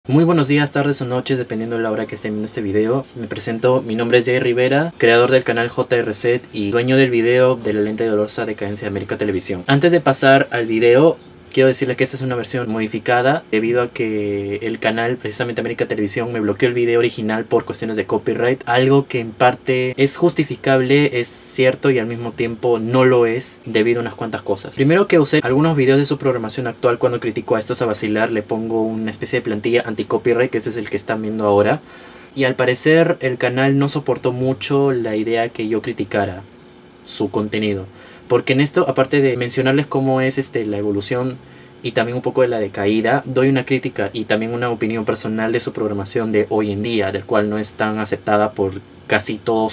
Muy buenos días, tardes o noches, dependiendo de la hora que estén viendo este video. Me presento, mi nombre es Jay Rivera, creador del canal JRZ y dueño del video de la lente dolorosa decadencia de América Televisión. Antes de pasar al video, quiero decirles que esta es una versión modificada debido a que el canal, precisamente América Televisión, me bloqueó el video original por cuestiones de copyright. Algo que en parte es justificable, es cierto y al mismo tiempo no lo es debido a unas cuantas cosas. Primero, que usé algunos videos de su programación actual cuando critico a Estos a Vacilar. Le pongo una especie de plantilla anti-copyright, que este es el que están viendo ahora. Y al parecer el canal no soportó mucho la idea que yo criticara su contenido. Porque en esto, aparte de mencionarles cómo es la evolución y también un poco de la decaída, doy una crítica y también una opinión personal de su programación de hoy en día, del cual no es tan aceptada por casi toda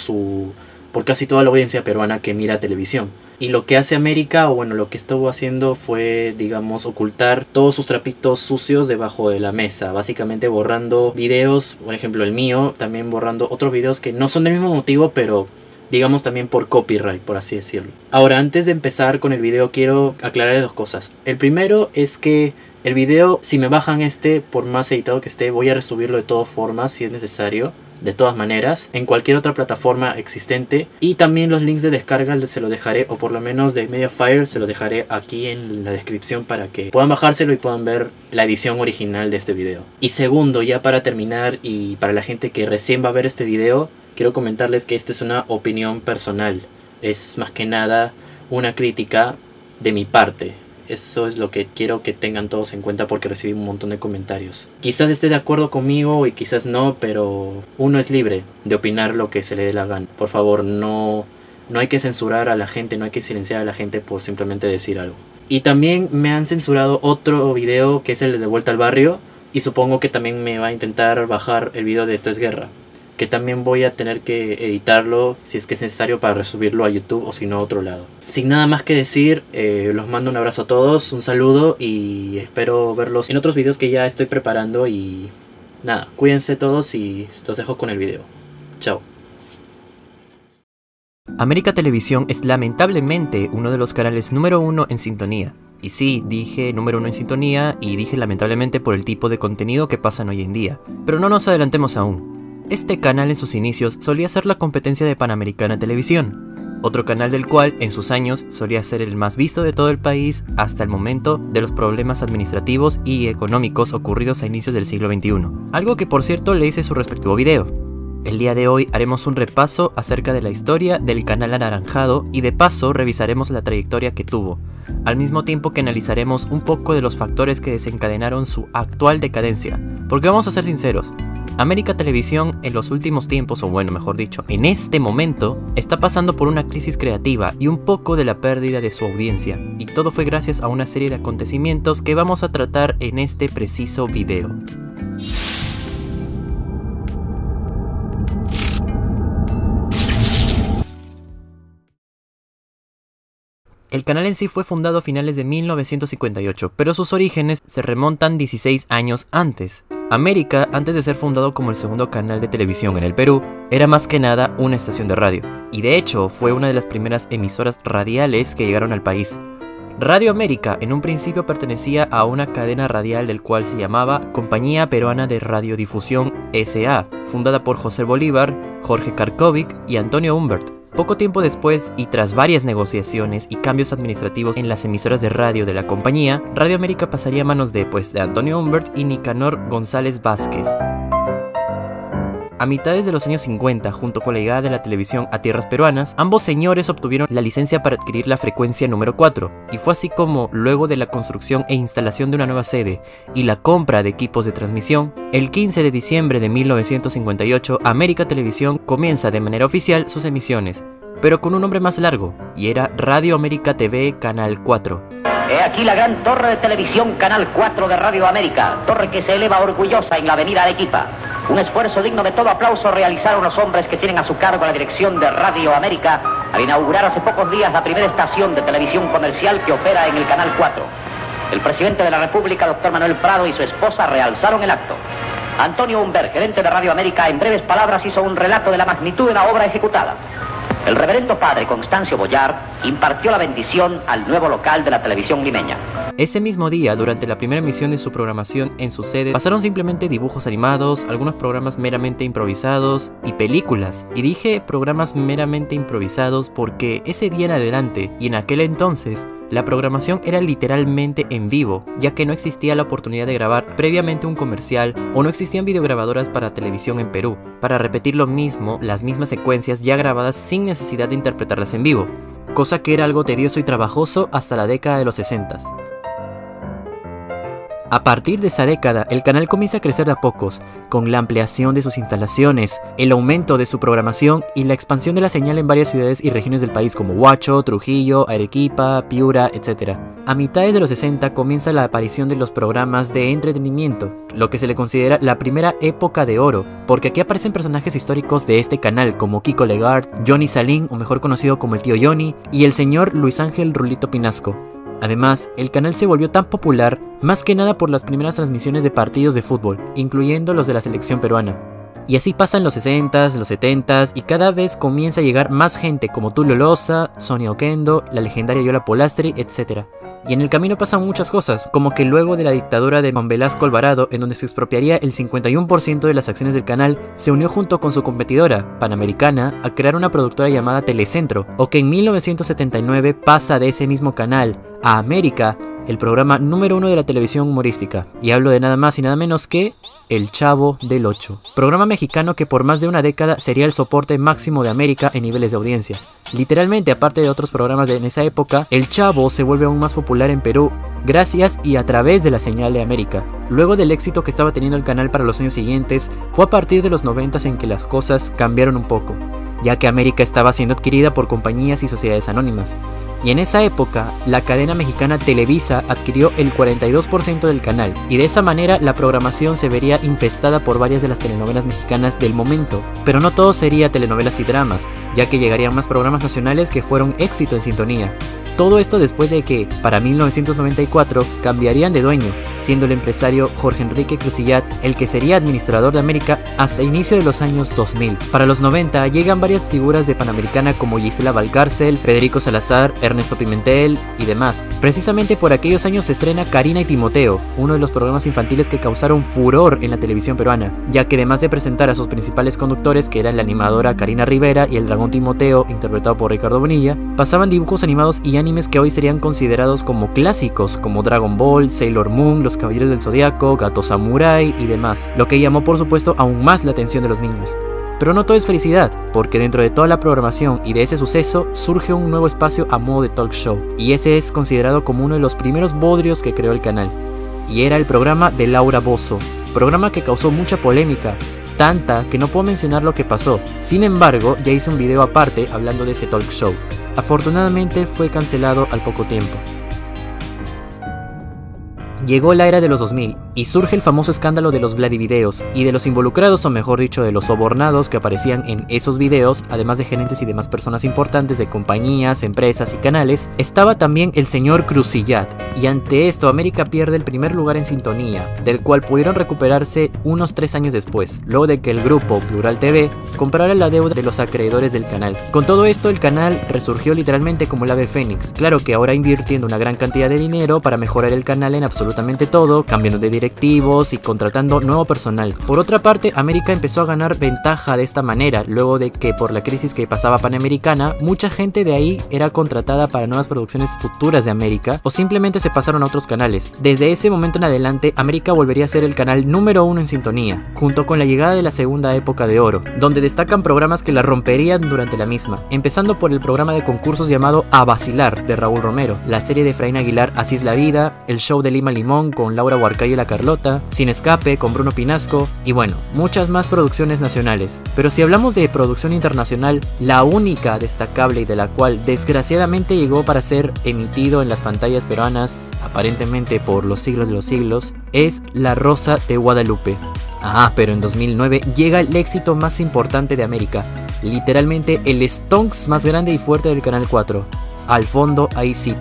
la audiencia peruana que mira televisión. Y lo que hace América, o bueno, lo que estuvo haciendo fue, digamos, ocultar todos sus trapitos sucios debajo de la mesa. Básicamente borrando videos, por ejemplo el mío, también borrando otros videos que no son del mismo motivo, pero digamos también por copyright, por así decirlo. Ahora, antes de empezar con el video, quiero aclarar dos cosas. El primero es que el video, si me bajan por más editado que esté, voy a resubirlo de todas formas si es necesario, de todas maneras, en cualquier otra plataforma existente. Y también los links de descarga se los dejaré, o por lo menos de Mediafire, se los dejaré aquí en la descripción para que puedan bajárselo y puedan ver la edición original de este video. Y segundo, ya para terminar y para la gente que recién va a ver este video, quiero comentarles que esta es una opinión personal. Es más que nada una crítica de mi parte. Eso es lo que quiero que tengan todos en cuenta porque recibí un montón de comentarios. Quizás esté de acuerdo conmigo y quizás no, pero uno es libre de opinar lo que se le dé la gana. Por favor, no hay que censurar a la gente, no hay que silenciar a la gente por simplemente decir algo. Y también me han censurado otro video que es el de Vuelta al Barrio. Y supongo que también me va a intentar bajar el video de Esto es Guerra, que también voy a tener que editarlo si es que es necesario para resubirlo a YouTube o si no a otro lado. Sin nada más que decir, los mando un abrazo a todos, un saludo y espero verlos en otros videos que ya estoy preparando. Y nada, cuídense todos y los dejo con el video. Chao. América Televisión es lamentablemente uno de los canales número 1 en sintonía. Y sí, dije número 1 en sintonía y dije lamentablemente por el tipo de contenido que pasan hoy en día. Pero no nos adelantemos aún. Este canal en sus inicios solía ser la competencia de Panamericana Televisión, otro canal del cual en sus años solía ser el más visto de todo el país hasta el momento de los problemas administrativos y económicos ocurridos a inicios del siglo XXI, algo que por cierto le hice su respectivo video. El día de hoy haremos un repaso acerca de la historia del canal anaranjado y de paso revisaremos la trayectoria que tuvo, al mismo tiempo que analizaremos un poco de los factores que desencadenaron su actual decadencia, porque vamos a ser sinceros, América Televisión en los últimos tiempos, o bueno, mejor dicho, en este momento, está pasando por una crisis creativa y un poco de la pérdida de su audiencia, y todo fue gracias a una serie de acontecimientos que vamos a tratar en este preciso video. El canal en sí fue fundado a finales de 1958, pero sus orígenes se remontan 16 años antes. América, antes de ser fundado como el segundo canal de televisión en el Perú, era más que nada una estación de radio, y de hecho fue una de las primeras emisoras radiales que llegaron al país. Radio América en un principio pertenecía a una cadena radial del cual se llamaba Compañía Peruana de Radiodifusión S.A., fundada por José Bolívar, Jorge Karkovic y Antonio Humbert. Poco tiempo después, y tras varias negociaciones y cambios administrativos en las emisoras de radio de la compañía, Radio América pasaría a manos de Antonio Humbert y Nicanor González Vázquez. A mitades de los años 50, junto con la llegada de la televisión a tierras peruanas, ambos señores obtuvieron la licencia para adquirir la frecuencia número 4, y fue así como, luego de la construcción e instalación de una nueva sede y la compra de equipos de transmisión, el 15 de diciembre de 1958, América Televisión comienza de manera oficial sus emisiones, pero con un nombre más largo, y era Radio América TV Canal 4. He aquí la gran torre de televisión Canal 4 de Radio América, torre que se eleva orgullosa en la avenida Arequipa. Un esfuerzo digno de todo aplauso realizaron los hombres que tienen a su cargo la dirección de Radio América al inaugurar hace pocos días la primera estación de televisión comercial que opera en el Canal 4. El presidente de la República, doctor Manuel Prado, y su esposa realzaron el acto. Antonio Humbert, gerente de Radio América, en breves palabras hizo un relato de la magnitud de la obra ejecutada. el reverendo padre Constancio Boyard impartió la bendición al nuevo local de la televisión limeña. Ese mismo día, durante la primera emisión de su programación en su sede, pasaron simplemente dibujos animados, algunos programas meramente improvisados y películas. Y dije programas meramente improvisados porque ese día en adelante y en aquel entonces, la programación era literalmente en vivo, ya que no existía la oportunidad de grabar previamente un comercial o no existían videograbadoras para televisión en Perú, para repetir lo mismo, las mismas secuencias ya grabadas sin necesidad de interpretarlas en vivo, cosa que era algo tedioso y trabajoso hasta la década de los 60s. A partir de esa década, el canal comienza a crecer de a pocos, con la ampliación de sus instalaciones, el aumento de su programación y la expansión de la señal en varias ciudades y regiones del país como Huacho, Trujillo, Arequipa, Piura, etc. A mitades de los 60 comienza la aparición de los programas de entretenimiento, lo que se le considera la primera época de oro, porque aquí aparecen personajes históricos de este canal como Kiko Legard, Johnny Salín, o mejor conocido como el tío Johnny, y el señor Luis Ángel Rulito Pinasco. Además, el canal se volvió tan popular más que nada por las primeras transmisiones de partidos de fútbol, incluyendo los de la selección peruana. Y así pasan los 60s, los 70s y cada vez comienza a llegar más gente como Tulio Loza, Sonia Oquendo, la legendaria Yola Polastri, etc. Y en el camino pasan muchas cosas, como que luego de la dictadura de Juan Velasco Alvarado, en donde se expropiaría el 51% de las acciones del canal, se unió junto con su competidora, Panamericana, a crear una productora llamada Telecentro, o que en 1979 pasa de ese mismo canal a América, el programa número 1 de la televisión humorística, y hablo de nada más y nada menos que El Chavo del Ocho, programa mexicano que por más de una década sería el soporte máximo de América en niveles de audiencia. Literalmente, aparte de otros programas en esa época, El Chavo se vuelve aún más popular en Perú gracias y a través de la señal de América. Luego del éxito que estaba teniendo el canal para los años siguientes, fue a partir de los 90s en que las cosas cambiaron un poco, ya que América estaba siendo adquirida por compañías y sociedades anónimas. Y en esa época, la cadena mexicana Televisa adquirió el 42% del canal, y de esa manera la programación se vería infestada por varias de las telenovelas mexicanas del momento. Pero no todo sería telenovelas y dramas, ya que llegarían más programas nacionales que fueron éxito en sintonía. Todo esto después de que, para 1994, cambiarían de dueño, siendo el empresario Jorge Enrique Crucillat el que sería administrador de América hasta inicio de los años 2000. Para los 90 llegan varias figuras de Panamericana como Gisela Valcárcel, Federico Salazar, Ernesto Pimentel y demás. Precisamente por aquellos años se estrena Karina y Timoteo, uno de los programas infantiles que causaron furor en la televisión peruana, ya que además de presentar a sus principales conductores, que eran la animadora Karina Rivera y el dragón Timoteo, interpretado por Ricardo Bonilla, pasaban dibujos animados y animes que hoy serían considerados como clásicos, como Dragon Ball, Sailor Moon, Los Caballeros del Zodiaco, Gato Samurai y demás, lo que llamó por supuesto aún más la atención de los niños. Pero no todo es felicidad, porque dentro de toda la programación y de ese suceso surge un nuevo espacio a modo de talk show, y ese es considerado como uno de los primeros bodrios que creó el canal, y era el programa de Laura Bozzo, programa que causó mucha polémica, tanta que no puedo mencionar lo que pasó. Sin embargo, ya hice un video aparte hablando de ese talk show. Afortunadamente fue cancelado al poco tiempo. Llegó la era de los 2000 y surge el famoso escándalo de los Vladivideos y de los involucrados, o mejor dicho de los sobornados que aparecían en esos videos, además de gerentes y demás personas importantes de compañías, empresas y canales, estaba también el señor Crucillat, y ante esto América pierde el primer lugar en sintonía, del cual pudieron recuperarse unos 3 años después, luego de que el grupo Plural TV comprara la deuda de los acreedores del canal. Con todo esto el canal resurgió literalmente como el ave fénix, claro que ahora invirtiendo una gran cantidad de dinero para mejorar el canal en absolutamente todo, cambiando de directivos y contratando nuevo personal. Por otra parte, América empezó a ganar ventaja de esta manera, luego de que por la crisis que pasaba Panamericana, mucha gente de ahí era contratada para nuevas producciones futuras de América, o simplemente se pasaron a otros canales. Desde ese momento en adelante, América volvería a ser el canal número 1 en sintonía, junto con la llegada de la segunda época de oro, donde destacan programas que la romperían durante la misma, empezando por el programa de concursos llamado A Vacilar, de Raúl Romero, la serie de Efraín Aguilar Así es la vida, el show de Lima Limón con Laura Huarcayo y la Carlota, Sin Escape con Bruno Pinasco, y bueno, muchas más producciones nacionales. Pero si hablamos de producción internacional, la única destacable y de la cual desgraciadamente llegó para ser emitido en las pantallas peruanas, aparentemente por los siglos de los siglos, es La Rosa de Guadalupe. Pero en 2009 llega el éxito más importante de América, literalmente el stonks más grande y fuerte del Canal 4, Al fondo hay sitio.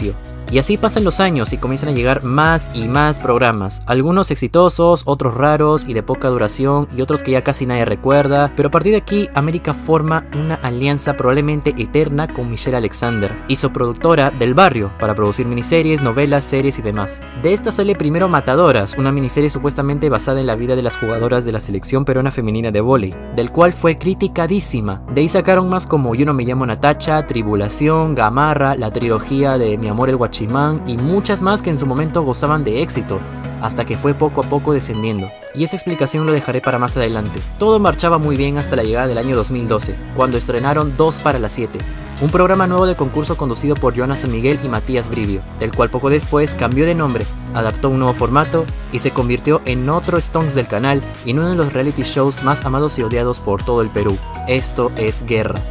Y así pasan los años y comienzan a llegar más y más programas, algunos exitosos, otros raros y de poca duración y otros que ya casi nadie recuerda, pero a partir de aquí América forma una alianza probablemente eterna con Michelle Alexander y su productora Del Barrio para producir miniseries, novelas, series y demás. De esta sale primero Matadoras, una miniserie supuestamente basada en la vida de las jugadoras de la selección peruana femenina de vóley, del cual fue criticadísima. De ahí sacaron más como Yo no me llamo Natacha, Tribulación, Gamarra, la trilogía de Mi amor el Guachimán y muchas más que en su momento gozaban de éxito, hasta que fue poco a poco descendiendo. Y esa explicación lo dejaré para más adelante. Todo marchaba muy bien hasta la llegada del año 2012, cuando estrenaron 2 para las 7, un programa nuevo de concurso conducido por Joana San Miguel y Matías Brivio, del cual poco después cambió de nombre, adaptó un nuevo formato y se convirtió en otro Stones del canal y en uno de los reality shows más amados y odiados por todo el Perú. Esto es Guerra.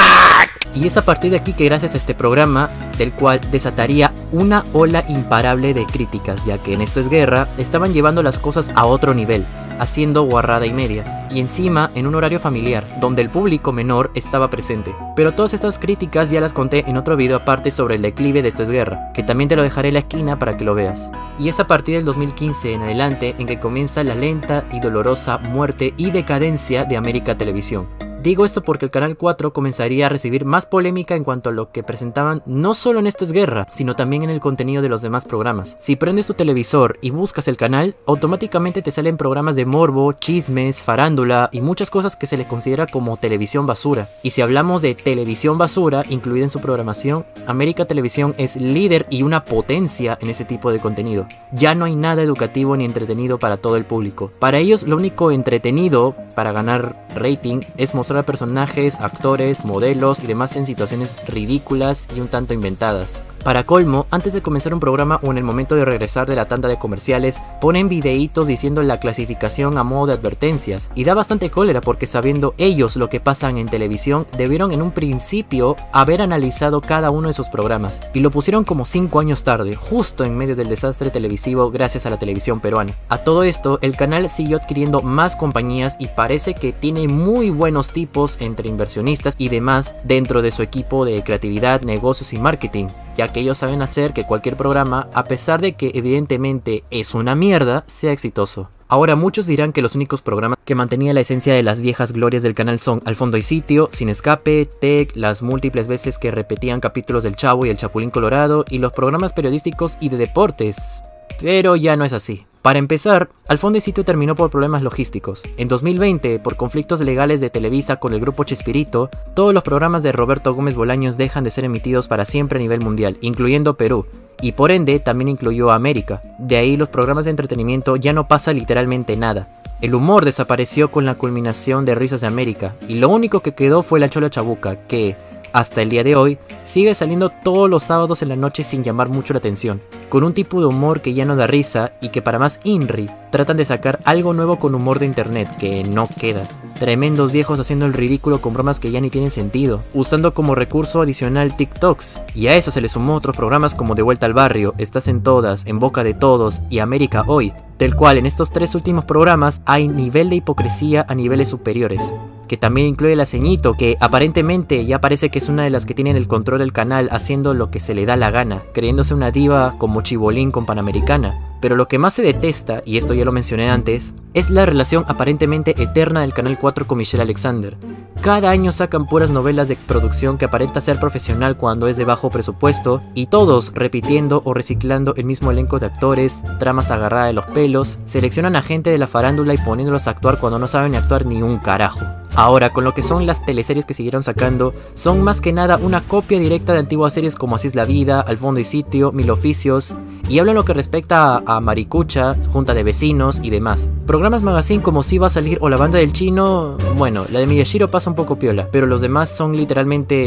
Y es a partir de aquí que gracias a este programa, del cual desataría una ola imparable de críticas, ya que en Esto es Guerra estaban llevando las cosas a otro nivel, haciendo guarrada y media, y encima en un horario familiar, donde el público menor estaba presente. Pero todas estas críticas ya las conté en otro video aparte sobre el declive de Esto es Guerra, que también te lo dejaré en la esquina para que lo veas. Y es a partir del 2015 en adelante en que comienza la lenta y dolorosa muerte y decadencia de América Televisión. Digo esto porque el Canal 4 comenzaría a recibir más polémica en cuanto a lo que presentaban no solo en Esto es Guerra, sino también en el contenido de los demás programas. Si prendes tu televisor y buscas el canal, automáticamente te salen programas de morbo, chismes, farándula y muchas cosas que se le considera como televisión basura. Y si hablamos de televisión basura incluida en su programación, América Televisión es líder y una potencia en ese tipo de contenido. Ya no hay nada educativo ni entretenido para todo el público. Para ellos lo único entretenido para ganar rating es mostrar a personajes, actores, modelos y demás en situaciones ridículas y un tanto inventadas. Para colmo, antes de comenzar un programa o en el momento de regresar de la tanda de comerciales, ponen videitos diciendo la clasificación a modo de advertencias, y da bastante cólera porque sabiendo ellos lo que pasan en televisión, debieron en un principio haber analizado cada uno de sus programas, y lo pusieron como 5 años tarde, justo en medio del desastre televisivo gracias a la televisión peruana. A todo esto, el canal siguió adquiriendo más compañías y parece que tiene muy buenos tipos entre inversionistas y demás dentro de su equipo de creatividad, negocios y marketing, ya que ellos saben hacer que cualquier programa, a pesar de que evidentemente es una mierda, sea exitoso. Ahora muchos dirán que los únicos programas que mantenían la esencia de las viejas glorias del canal son Al Fondo y Sitio, Sin Escape, Tech, las múltiples veces que repetían capítulos del Chavo y el Chapulín Colorado y los programas periodísticos y de deportes. Pero ya no es así. Para empezar, Al Fondo y Sitio terminó por problemas logísticos. En 2020, por conflictos legales de Televisa con el grupo Chespirito, todos los programas de Roberto Gómez Bolaños dejan de ser emitidos para siempre a nivel mundial, incluyendo Perú, y por ende también incluyó a América. De ahí los programas de entretenimiento ya no pasa literalmente nada. El humor desapareció con la culminación de Risas de América, y lo único que quedó fue La Chola Chabuca, que, hasta el día de hoy, sigue saliendo todos los sábados en la noche sin llamar mucho la atención, con un tipo de humor que ya no da risa y que para más INRI tratan de sacar algo nuevo con humor de internet que no queda. Tremendos viejos haciendo el ridículo con bromas que ya ni tienen sentido, usando como recurso adicional TikToks, y a eso se le sumó otros programas como De Vuelta al Barrio, Estás en Todas, En Boca de Todos y América Hoy, del cual en estos 3 últimos programas hay nivel de hipocresía a niveles superiores, que también incluye la Ceñito, que aparentemente ya parece que es una de las que tienen el control del canal haciendo lo que se le da la gana, creyéndose una diva como Chibolín con Panamericana. Pero lo que más se detesta, y esto ya lo mencioné antes, es la relación aparentemente eterna del Canal 4 con Michelle Alexander. Cada año sacan puras novelas de producción que aparenta ser profesional cuando es de bajo presupuesto, y todos repitiendo o reciclando el mismo elenco de actores, tramas agarradas de los pelos, seleccionan a gente de la farándula y poniéndolos a actuar cuando no saben actuar ni un carajo. Ahora, con lo que son las teleseries que siguieron sacando, son más que nada una copia directa de antiguas series como Así es la Vida, Al Fondo y Sitio, Mil Oficios, y hablan lo que respecta a Maricucha, Junta de Vecinos y demás. Programas magazine como Si va a salir o La Banda del Chino, bueno, la de Miyashiro pasa un poco piola, pero los demás son literalmente...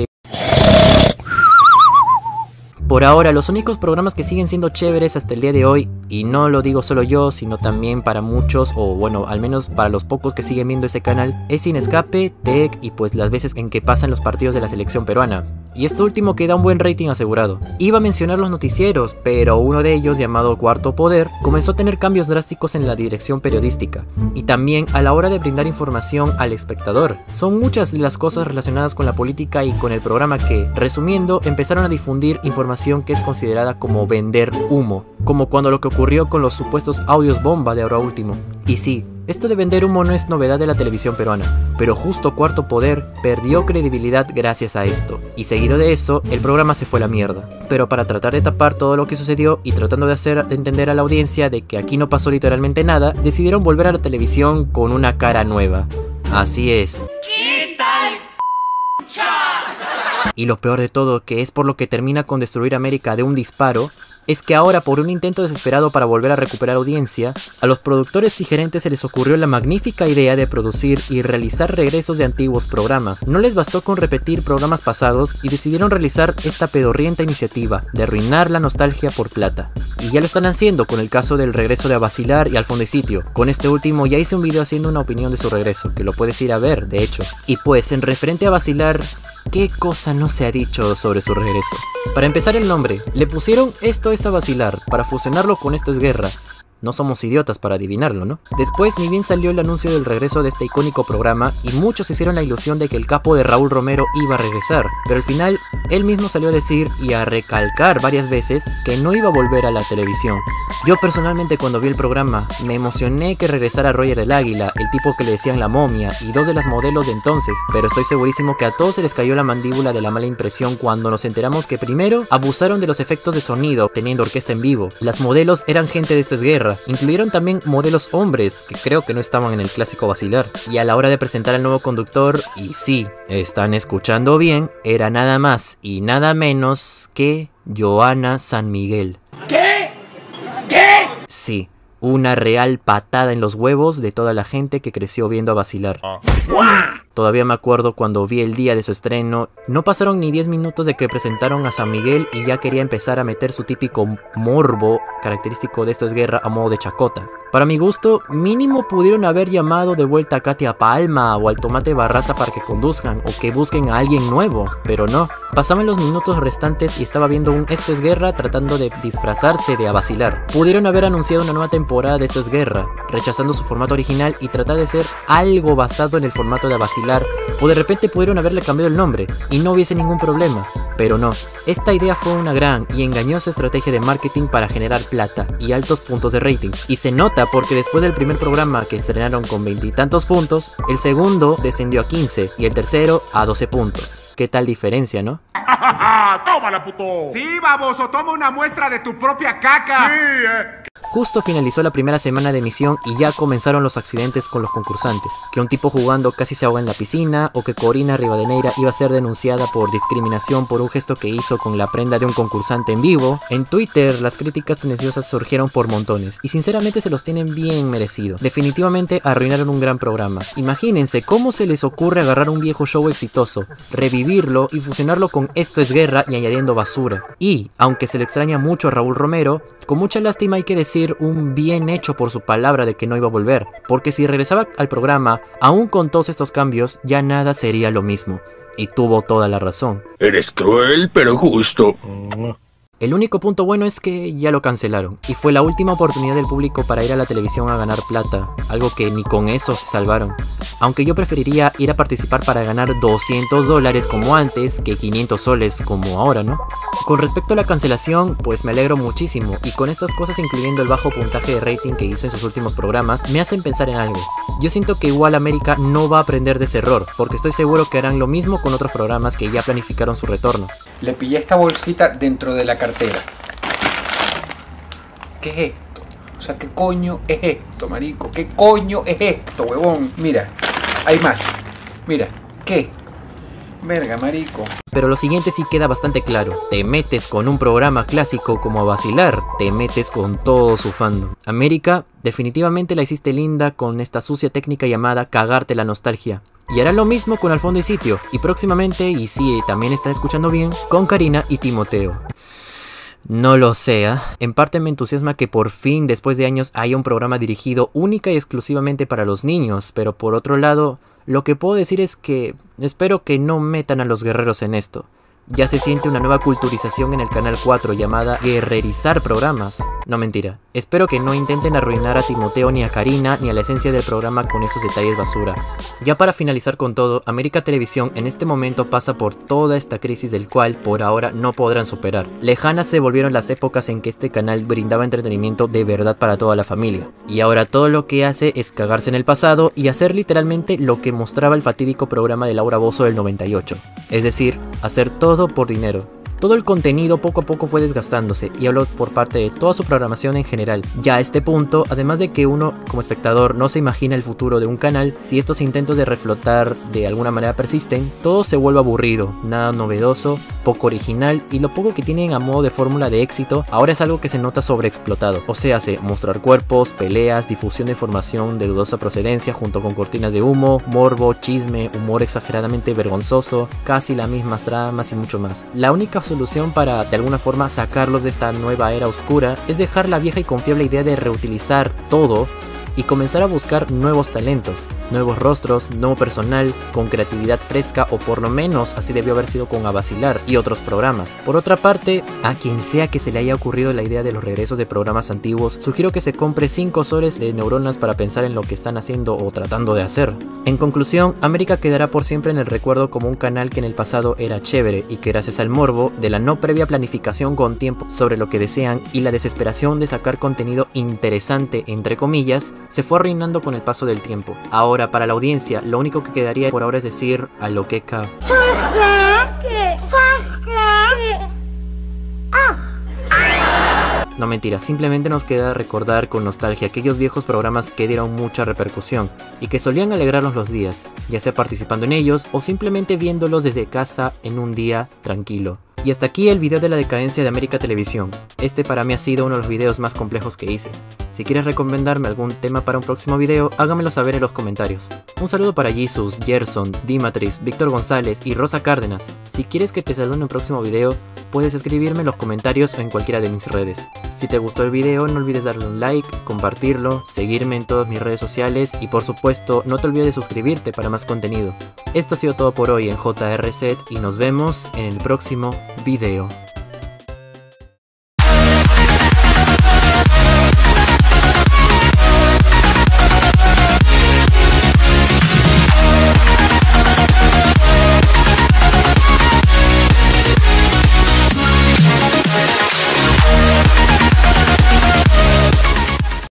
Por ahora, los únicos programas que siguen siendo chéveres hasta el día de hoy, y no lo digo solo yo, sino también para muchos, o bueno, al menos para los pocos que siguen viendo ese canal, es Sin Escape, Tech y pues las veces en que pasan los partidos de la selección peruana. y esto último que da un buen rating asegurado. Iba a mencionar los noticieros, pero uno de ellos, llamado Cuarto Poder, comenzó a tener cambios drásticos en la dirección periodística, y también a la hora de brindar información al espectador. Son muchas de las cosas relacionadas con la política y con el programa que, resumiendo, empezaron a difundir información que es considerada como vender humo, como cuando lo que ocurrió con los supuestos audios bomba de ahora último. Y sí, esto de vender humo no es novedad de la televisión peruana, pero justo Cuarto Poder perdió credibilidad gracias a esto, y seguido de eso, el programa se fue a la mierda. Pero para tratar de tapar todo lo que sucedió y tratando de hacer entender a la audiencia de que aquí no pasó literalmente nada, decidieron volver a la televisión con una cara nueva. Así es. ¿Qué tal? Y lo peor de todo, que es por lo que termina con destruir América de un disparo, es que ahora, por un intento desesperado para volver a recuperar audiencia, a los productores y gerentes se les ocurrió la magnífica idea de producir y realizar regresos de antiguos programas. No les bastó con repetir programas pasados y decidieron realizar esta pedorrienta iniciativa de arruinar la nostalgia por plata. Y ya lo están haciendo con el caso del regreso de A Vacilar y Al Fondo y Sitio. Con este último ya hice un video haciendo una opinión de su regreso, que lo puedes ir a ver, de hecho. Y pues, en referente a Vacilar, ¿qué cosa no se ha dicho sobre su regreso? Para empezar, el nombre. Le pusieron Esto es A Vacilar, para fusionarlo con Esto es Guerra. No somos idiotas para adivinarlo, ¿no? Después, ni bien salió el anuncio del regreso de este icónico programa, y muchos hicieron la ilusión de que el capo de Raúl Romero iba a regresar, pero al final, él mismo salió a decir y a recalcar varias veces que no iba a volver a la televisión. Yo personalmente, cuando vi el programa, me emocioné que regresara Roger el Águila, el tipo que le decían la momia, y dos de las modelos de entonces, pero estoy segurísimo que a todos se les cayó la mandíbula de la mala impresión cuando nos enteramos que primero, abusaron de los efectos de sonido, teniendo orquesta en vivo. Las modelos eran gente de Esto es Guerra. Incluyeron también modelos hombres, que creo que no estaban en el clásico Vacilar. Y a la hora de presentar al nuevo conductor, y sí, están escuchando bien, era nada más y nada menos que Johanna San Miguel. ¿Qué? ¿Qué? Sí, una real patada en los huevos de toda la gente que creció viendo a Vacilar. Todavía me acuerdo cuando vi el día de su estreno, no pasaron ni 10 minutos de que presentaron a San Miguel y ya quería empezar a meter su típico morbo característico de Esto es Guerra a modo de chacota. Para mi gusto, mínimo pudieron haber llamado de vuelta a Katia Palma o al Tomate Barraza para que conduzcan o que busquen a alguien nuevo, pero no. Pasaban los minutos restantes y estaba viendo un Esto es Guerra tratando de disfrazarse de A Vacilar. Pudieron haber anunciado una nueva temporada de Esto es Guerra, rechazando su formato original y tratar de ser algo basado en el formato de A Vacilar, o de repente pudieron haberle cambiado el nombre y no hubiese ningún problema, pero no. Esta idea fue una gran y engañosa estrategia de marketing para generar plata y altos puntos de rating, y se nota porque después del primer programa que estrenaron con 20 y tantos puntos, el segundo descendió a 15 y el tercero a 12 puntos. ¿Qué tal diferencia, no? ¡Tómala, puto! Sí, baboso, toma una muestra de tu propia caca. Sí, Justo finalizó la primera semana de emisión y ya comenzaron los accidentes con los concursantes. Que un tipo jugando casi se ahoga en la piscina, o que Corina Rivadeneira iba a ser denunciada por discriminación por un gesto que hizo con la prenda de un concursante en vivo. En Twitter las críticas tendenciosas surgieron por montones y sinceramente se los tienen bien merecido. Definitivamente arruinaron un gran programa. Imagínense cómo se les ocurre agarrar un viejo show exitoso, revivirlo y fusionarlo con Esto es Guerra y añadiendo basura. Y, aunque se le extraña mucho a Raúl Romero, con mucha lástima hay que decir un bien hecho por su palabra de que no iba a volver, porque si regresaba al programa, aún con todos estos cambios, ya nada sería lo mismo. Y tuvo toda la razón. Eres cruel, pero justo. El único punto bueno es que ya lo cancelaron, y fue la última oportunidad del público para ir a la televisión a ganar plata, algo que ni con eso se salvaron. Aunque yo preferiría ir a participar para ganar $200 como antes que 500 soles como ahora, ¿no? Con respecto a la cancelación, pues me alegro muchísimo, y con estas cosas, incluyendo el bajo puntaje de rating que hizo en sus últimos programas, me hacen pensar en algo. Yo siento que igual América no va a aprender de ese error, porque estoy seguro que harán lo mismo con otros programas que ya planificaron su retorno. Le pillé esta bolsita dentro de la cartera. ¿Qué es esto? O sea, ¿qué coño es esto, marico? ¿Qué coño es esto, huevón? Mira, hay más. Mira, ¿qué? Verga, marico. Pero lo siguiente sí queda bastante claro. Te metes con un programa clásico como A Vacilar, te metes con todo su fandom. América, definitivamente la hiciste linda con esta sucia técnica llamada cagarte la nostalgia. Y hará lo mismo con Al Fondo y Sitio, y próximamente, y sí, también está escuchando bien, con Karina y Timoteo. No lo sé, en parte me entusiasma que por fin, después de años, haya un programa dirigido única y exclusivamente para los niños, pero por otro lado, lo que puedo decir es que espero que no metan a los guerreros en esto. Ya se siente una nueva culturización en el Canal 4 llamada guerrerizar programas. No, mentira. Espero que no intenten arruinar a Timoteo ni a Karina ni a la esencia del programa con esos detalles basura. Ya para finalizar con todo, América Televisión en este momento pasa por toda esta crisis del cual por ahora no podrán superar. Lejanas se volvieron las épocas en que este canal brindaba entretenimiento de verdad para toda la familia. Y ahora todo lo que hace es cagarse en el pasado y hacer literalmente lo que mostraba el fatídico programa de Laura Bozzo del 98. Es decir, hacer todo por dinero. Todo el contenido poco a poco fue desgastándose, y hablo por parte de toda su programación en general. Ya a este punto, además de que uno como espectador no se imagina el futuro de un canal, si estos intentos de reflotar de alguna manera persisten, todo se vuelve aburrido, nada novedoso, poco original, y lo poco que tienen a modo de fórmula de éxito ahora es algo que se nota sobreexplotado. O sea, mostrar cuerpos, peleas, difusión de información de dudosa procedencia junto con cortinas de humo, morbo, chisme, humor exageradamente vergonzoso, casi las mismas tramas y mucho más. La única solución para de alguna forma sacarlos de esta nueva era oscura es dejar la vieja y confiable idea de reutilizar todo y comenzar a buscar nuevos talentos, nuevos rostros, nuevo personal, con creatividad fresca, o por lo menos así debió haber sido con A Vacilar y otros programas. Por otra parte, a quien sea que se le haya ocurrido la idea de los regresos de programas antiguos, sugiero que se compre 5 soles de neuronas para pensar en lo que están haciendo o tratando de hacer. En conclusión, América quedará por siempre en el recuerdo como un canal que en el pasado era chévere y que gracias al morbo de la no previa planificación con tiempo sobre lo que desean y la desesperación de sacar contenido interesante entre comillas, se fue arruinando con el paso del tiempo. Ahora, para la audiencia, lo único que quedaría por ahora es decir a lo que ca. No, mentira, simplemente nos queda recordar con nostalgia aquellos viejos programas que dieron mucha repercusión y que solían alegrarnos los días, ya sea participando en ellos o simplemente viéndolos desde casa en un día tranquilo. Y hasta aquí el video de la decadencia de América Televisión. Este para mí ha sido uno de los videos más complejos que hice. Si quieres recomendarme algún tema para un próximo video, hágamelo saber en los comentarios. Un saludo para Jesus, Gerson, Dimatrix, Víctor González y Rosa Cárdenas. Si quieres que te salude en un próximo video, puedes escribirme en los comentarios o en cualquiera de mis redes. Si te gustó el video, no olvides darle un like, compartirlo, seguirme en todas mis redes sociales y por supuesto no te olvides de suscribirte para más contenido. Esto ha sido todo por hoy en JRZ y nos vemos en el próximo video.